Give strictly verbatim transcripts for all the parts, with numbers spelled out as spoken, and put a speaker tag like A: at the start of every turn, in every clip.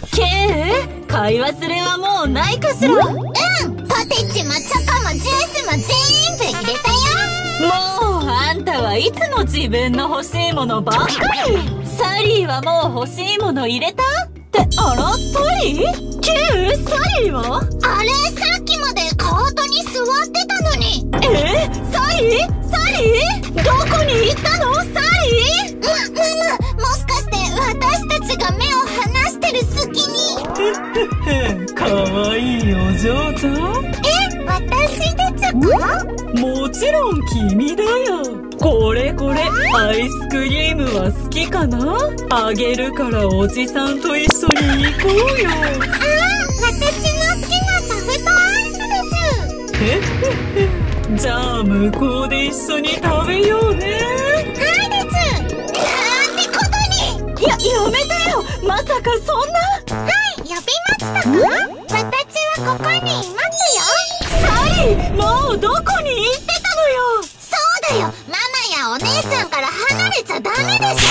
A: ケイ、買い忘れはもうないかしら。
B: うん、ポテチもチョコもジュースも全部入れたよ。
A: もうあんたはいつも自分の欲しいものばっかり。サリーはもう欲しいもの入れたって。あら、サリー？ケイ、サリーは？
B: あれ、さっきまでカートに座ってたのに。
A: え？サリー？サリー？どこに行ったの？サリー？
B: ま、ママ、もしかして私たちが目を離してる隙に。
A: かわいいお嬢ちゃん。
B: え、私でちょか？
A: もちろん君だよ。これこれ、アイスクリームは好きかな？あげるからおじさんと一緒に行こうよ。
B: ああ、私の好きなソフトアイスでちゅ。
A: へっへっへ。じゃあ向こうで一緒に食べようね。
B: はいでちゅ。なんてことに。
A: いや、やめてよ。まさかそんな。
B: はい、呼びましたか？私はここにいますよ。
A: サリー、もうどこに行ってたのよ。
B: そうだよ、ママやお姉ちゃんから離れちゃダメでしょ。え、ご、ごめんなさい。だって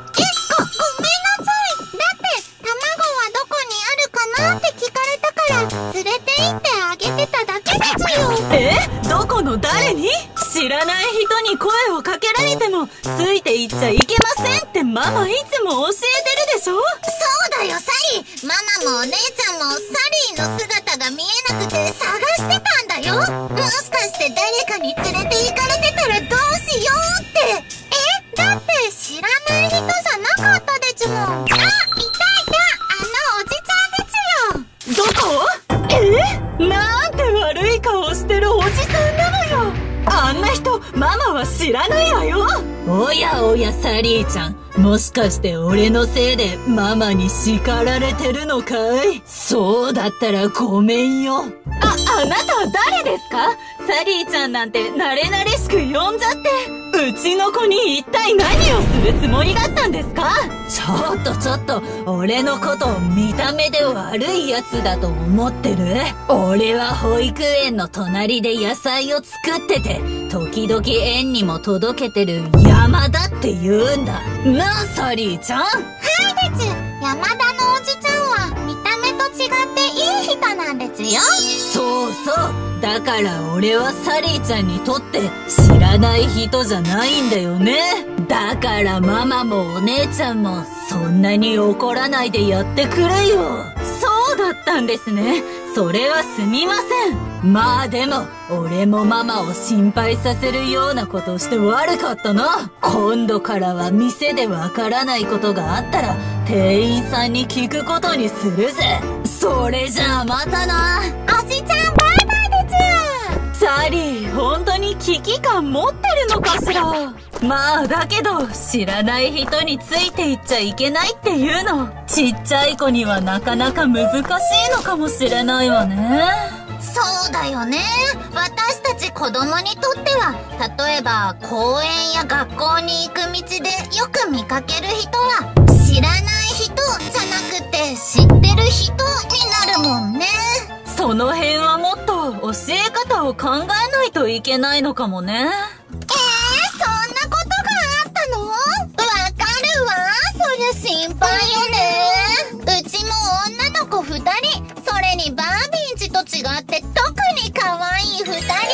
B: 卵はどこにあるかなって聞かれたから連れて行ってあげてただけですよ。
A: え？どこの誰に？知らない人に声をかけられてもついていっちゃいけませんってママいつも教えてるでしょ。
B: そうだよ、サリー。ママもお姉ちゃんもサリーの姿が見えなくて探してたんだよ。もしかして誰かに連れて行かれてたらどうしようって。え、だって知らない人じゃなかったでちゅもん。あ、いたいた、あのおじちゃんでちゅよ。
A: どこ？え？なんて悪い顔してるおじさんなのよ。あんな人、ママは知らないわよ。おやおや、サリーちゃん。もしかして俺のせいでママに叱られてるのかい？そうだったらごめんよ。あ、あなたは誰ですか？サリーちゃんなんて慣れ慣れしく呼んじゃって。うちの子に一体何をするつもりだったんですか？ちょっとちょっと、俺のことを見た目で悪いやつだと思ってる？俺は保育園の隣で野菜を作ってて、時々園にも届けてる山田って言うんだ。なあ、サリーちゃん。
B: はいでちゅ。山田のおじちゃんは見た目と違っていい人なんですよ。
A: そうそう。だから俺はサリーちゃんにとって知らない人じゃないんだよね。だからママもお姉ちゃんもそんなに怒らないでやってくれよ。そうだったんですね。それはすみません。まあでも俺もママを心配させるようなことして悪かったな。今度からは店でわからないことがあったら店員さんに聞くことにするぜ。それじゃあまたな。
B: おじちゃんバイバイでちゅ。
A: サリー、本当に危機感持ってるのかしら。まあだけど知らない人についていっちゃいけないっていうの、ちっちゃい子にはなかなか難しいのかもしれないわね。
B: そうだよね。私たち子供にとっては、例えば公園や学校に行く道でよく見かける人は知らない人じゃなくて知ってる人になるもんね。
A: その辺はもっと教え方を考えないといけないのかもね。
B: えー、そんなことがあったの？わかるわ。そりゃ心配よね。うちも女の子二人、それにバービーんちと違って特に可愛い二人だから、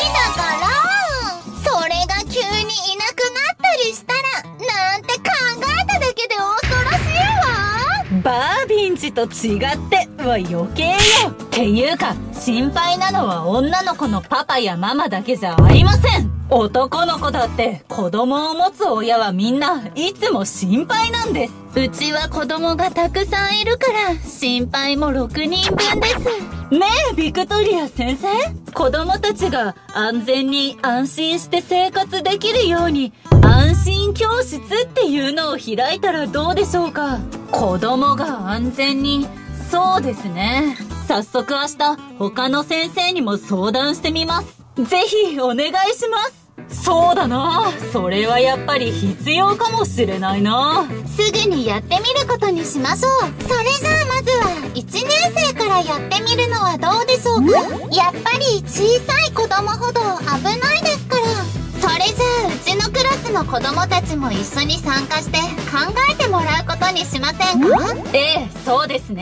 B: それが急にいなくなったりしたらなんて考えただけで恐ろしいわ。
A: バービーんちと違っては余計よ。っていうか心配なのは女の子のパパやママだけじゃありません。男の子だって子供を持つ親はみんないつも心配なんです。うちは子供がたくさんいるから心配もろくにんぶんです。ねえビクトリア先生、子供たちが安全に安心して生活できるように安心教室っていうのを開いたらどうでしょうか。子供が安全に。そうですね。早速明日他の先生にも相談してみます。ぜひお願いします。そうだな。それはやっぱり必要かもしれないな。
B: すぐにやってみることにしましょう。それじゃあまずはいちねん生からやってみるのはどうでしょうか。やっぱり小さい子供ほど危ないですから。それじゃあうちのクラスの子供たちも一緒に参加して考えてもらうことにしませんか？
A: ええ、そうですね。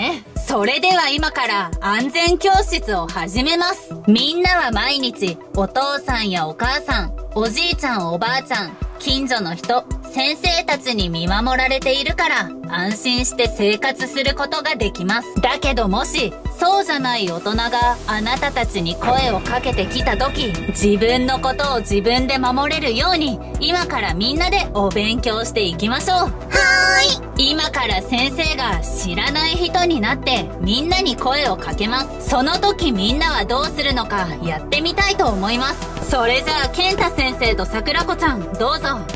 A: それでは今から安全教室を始めます。みんなは毎日お父さんやお母さん、おじいちゃんおばあちゃん、近所の人、先生たちに見守られているから安心して生活することができます。だけどもしそうじゃない大人があなたたちに声をかけてきた時、自分のことを自分で守れるように今からみんなでお勉強していきましょう。
B: はーい。
A: 今から先生が知らない人になってみんなに声をかけます。その時みんなはどうするのかやってみたいと思います。それじゃあ健太先生と桜子ちゃんどうぞ。
B: はい、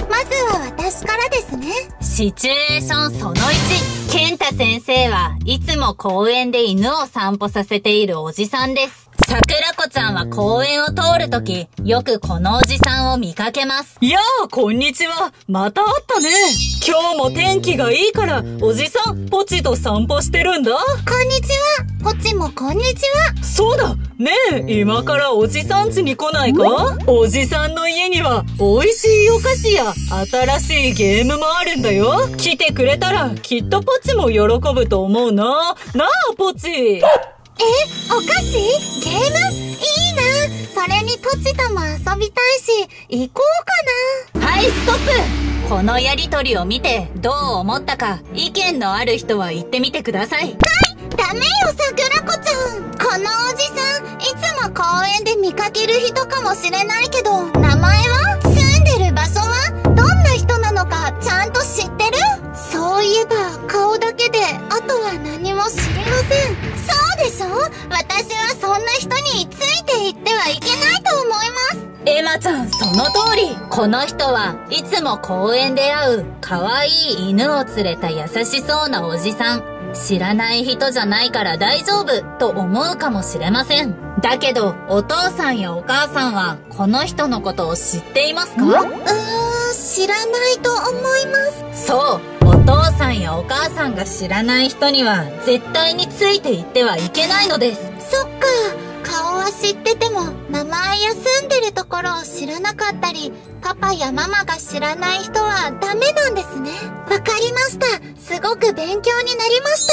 B: まずは私からですね。
A: シチュエーションそのいち。健太先生はいつも公園で犬を散歩させているおじさんです。桜子ちゃんは公園を通るとき、よくこのおじさんを見かけます。
C: やあ、こんにちは。また会ったね。今日も天気がいいから、おじさん、ポチと散歩してるんだ。
B: こんにちは。ポチもこんにちは。
C: そうだ。ねえ、今からおじさん家に来ないか？おじさんの家には、美味しいお菓子や新しいゲームもあるんだよ。来てくれたら、きっとポチも喜ぶと思うな。なあ、ポチ。
B: え、お菓子？ゲーム？いいな。それにポチとも遊びたいし、行こうかな。
A: はい、ストップ。このやりとりを見てどう思ったか意見のある人は言ってみてください。
B: はい、ダメよ桜子ちゃん。このおじさん、いつも公園で見かける人かもしれないけど、名前は？住んでる場所は？どんな人なのかちゃんと知ってる？そういえば顔だけで、あとは何も知りません。そうでしょ？私はそんな人についていってはいけないと思います。
A: エマちゃん、その通り。この人はいつも公園で会う可愛い犬を連れた優しそうなおじさん。知らない人じゃないから大丈夫と思うかもしれません。だけどお父さんやお母さんはこの人のことを知っていますか？
B: うーん、知らないと思います。
A: そう、お父さんやお母さんが知らない人には絶対についていってはいけないのです。
B: そっか。顔は知ってても名前や住んでるところを知らなかったり、パパやママが知らない人はダメなんですね。わかりました。すごく勉強になりました。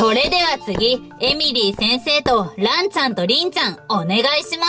A: それでは次、エミリー先生とランちゃんとリンちゃんお願いします。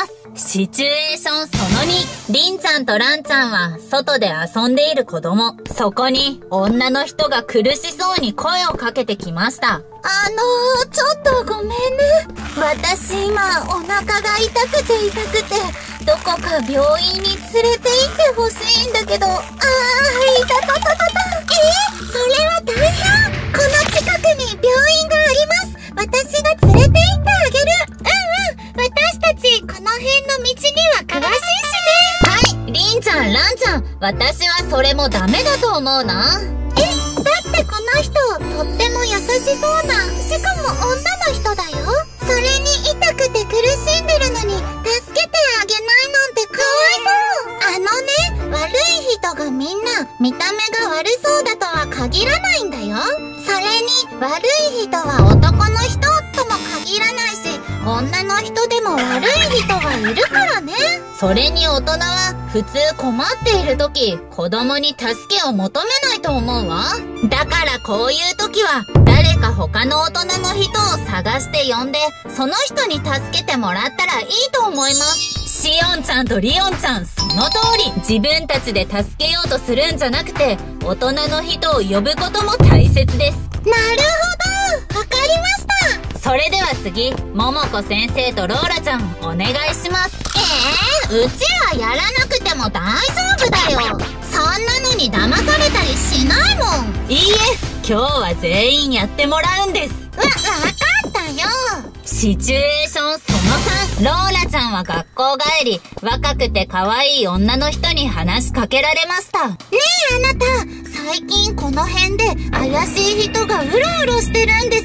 A: シチュエーションそのに。リンちゃんとランちゃんは外で遊んでいる子供。そこに女の人が苦しそうに声をかけてきました。
B: あのー、ちょっとごめんね。私今お腹が痛くて痛くて、どこか病院に連れて行ってほしいんだけど、あー、いたたたたた。えー、それは大変。この近くに病院があります。私が連れて行ってあげる。うんうん。私たちこの辺の道には詳しいしね。
A: はい、リンちゃん、ランちゃん、私はそれもダメだと思うな。
B: え、だってこの人、とっても優しそうな、しかも女の人だよ。それに痛くて苦しんでるのに、助けてあげないなんてかわいそう。あのね、悪い人がみんな、見た目が悪そうだとは限らないんだよ。それに、悪い人は男の人とも限らないし、女の人でも悪い人はいるからね。
A: それに大人は普通困っている時、子供に助けを求めないと思うわ。だからこういう時は誰か他の大人の人を探して呼んで、その人に助けてもらったらいいと思います。シオンちゃんとリオンちゃん、その通り。自分たちで助けようとするんじゃなくて、大人の人を呼ぶことも大切です。
B: なるほど、わかりました。
A: それでは次、ももこ先生とローラちゃんお願いします。
B: えー、うちはやらなくても大丈夫だよ。そんなのに騙されたりしないもん。
A: いいえ、今日は全員やってもらうんです。
B: わ、わかったよ。
A: シチュエーションそのさん。ローラちゃんは学校帰り、若くて可愛い女の人に話しかけられました。
B: ねえあなた、最近この辺で怪しい人がうろうろしてるんですって。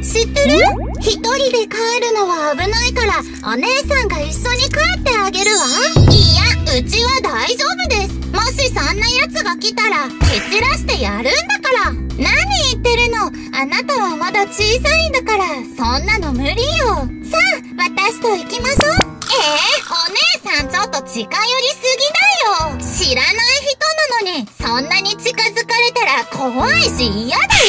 B: 知ってる？一人で帰るのは危ないから、お姉さんが一緒に帰ってあげるわ。いや、うちは大丈夫です。もしそんな奴が来たら、蹴散らしてやるんだから。何言ってるの？あなたはまだ小さいんだから、そんなの無理よ。さあ、私と行きましょう。えー、お姉さんちょっと近寄りすぎだよ。知らない人なのに、そんなに近づかれたら怖いし嫌だよ。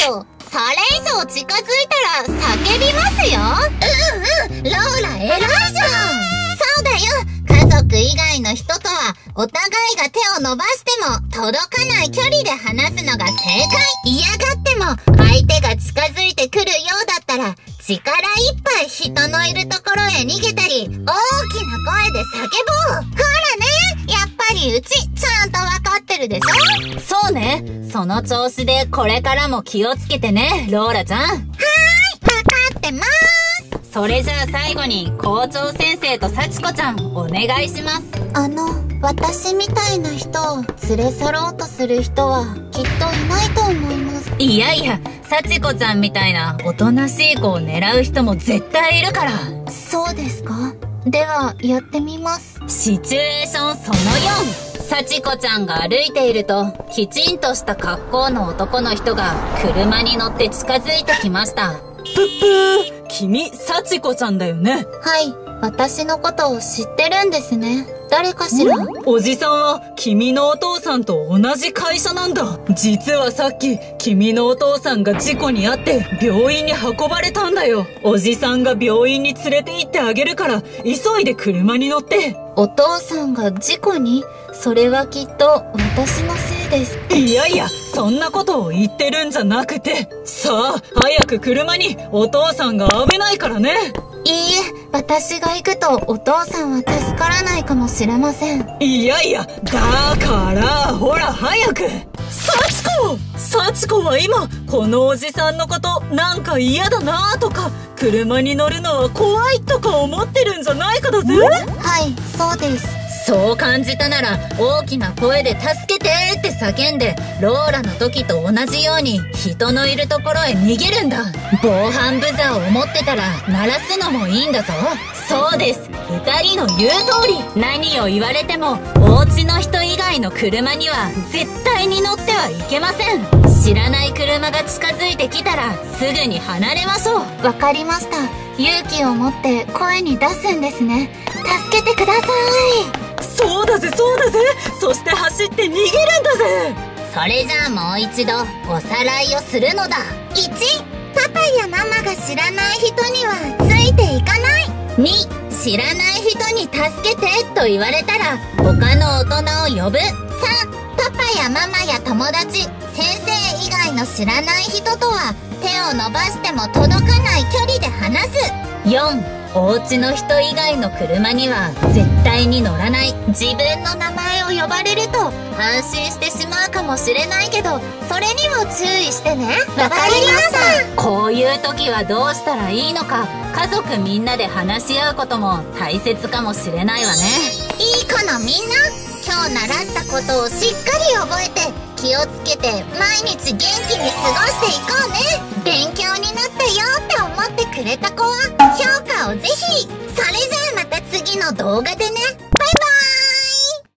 B: それ以上近づいたら叫びますよ。うんうん、ローラ偉いじゃん。そうだよ。家族以外の人とはお互いが手を伸ばしても届かない距離で話すのが正解。嫌がっても相手が近づいてくるようだったら力いっぱい人のいるところへ逃げたり大きな声で叫ぼう。ほらね、やっぱりうちちゃんとわかってるでしょ。
A: そうね。その調子でこれからも気をつけてね、ローラちゃん。はーい、
B: わかってまーす。
A: それじゃあ最後に校長先生と幸子ちゃんお願いします。
B: あの、私みたいな人を連れ去ろうとする人はきっといないと思います。
A: いやいや、幸子ちゃんみたいなおとなしい子を狙う人も絶対いるから。
B: そうですか？では、やってみます。
A: シチュエーションそのよん。幸子ちゃんが歩いていると、きちんとした格好の男の人が車に乗って近づいてきました。
C: ぷっぷー、君、幸子ちゃんだよね。
B: はい、私のことを知ってるんですね。誰かしら？
C: おじさんは君のお父さんと同じ会社なんだ。実はさっき君のお父さんが事故に遭って病院に運ばれたんだよ。おじさんが病院に連れて行ってあげるから急いで車に乗って。
B: お父さんが事故に？それはきっと私のせいです。
C: いやいや、そんなことを言ってるんじゃなくて。さあ、早く車に。お父さんが危ないからね。
B: いいえ、私が行くとお父さんは助からないかもしれません。
C: いやいや、だからほら早く。幸子幸子は今このおじさんのことなんか嫌だなとか車に乗るのは怖いとか思ってるんじゃないかだぜ。
B: はい、そうです。
A: そう感じたなら大きな声で助けてって叫んで、ローラの時と同じように人のいるところへ逃げるんだ。防犯ブザーを持ってたら鳴らすのもいいんだぞ。そうです、二人の言う通り。何を言われてもお家の人以外の車には絶対に乗ってはいけません。知らない車が近づいてきたらすぐに離れましょう。
B: わかりました。勇気を持って声に出すんですね。助けてください。
C: そうだぜそうだぜ。そして走って逃げるんだぜ。
A: それじゃあもう一度おさらいをするのだ。
B: いち、パパやママが知らない人にはついていかない。
A: に、知らない人に助けてと言われたら他の大人を呼ぶ。
B: さん、パパやママや友達、先生以外の知らない人とは手を伸ばしても届かない距離で話す。
A: よん、お家の人以外の車には絶対に乗らない。
B: 自分の名前を呼ばれると安心してしまうかもしれないけど、それにも注意してね。わかりました。
A: こういう時はどうしたらいいのか、家族みんなで話し合うことも大切かもしれないわね。
B: いい子のみんな、今日習ったことをしっかり覚えて気をつけて毎日元気に過ごしていこうね。勉強になったよって思ってくれた子は評価をぜひ。それじゃあまた次の動画でね。バイバイ。